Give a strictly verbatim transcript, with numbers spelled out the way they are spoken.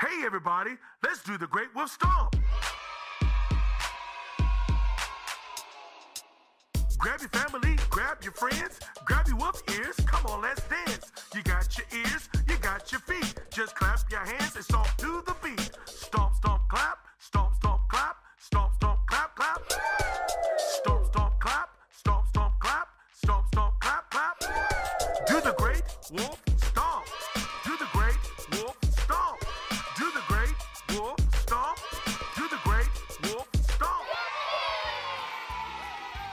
Hey everybody, let's do the Great Wolf Stomp. Grab your family, grab your friends, grab your wolf ears, come on, let's dance. You got your ears, you got your feet, just clap your hands and stomp to the